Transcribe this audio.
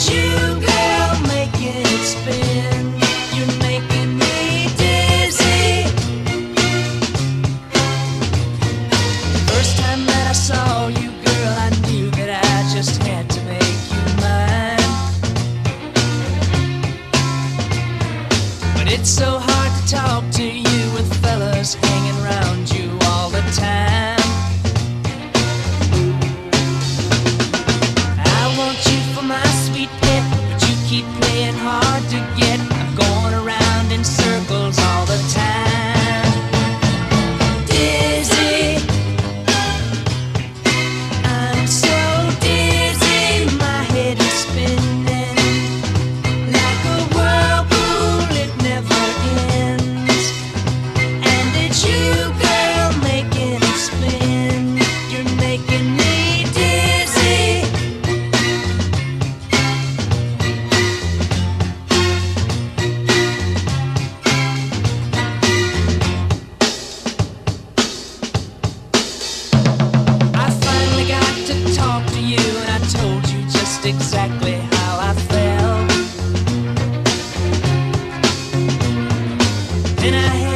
you, girl, making it spin. You're making me dizzy. First time that I saw you, girl, I knew that I just had to make you mine. But it's so hard to talk to you with fellas hanging around you all the time. I want you for my sweet pet, but you keep playing hard to get. I'm going around in circles all the time. Dizzy, I'm so dizzy, my head is spinning like a whirlpool, it never ends. And it's you, girl, making it spin. You're making me dizzy. I finally got to talk to you, and I told you just exactly how I felt. Then I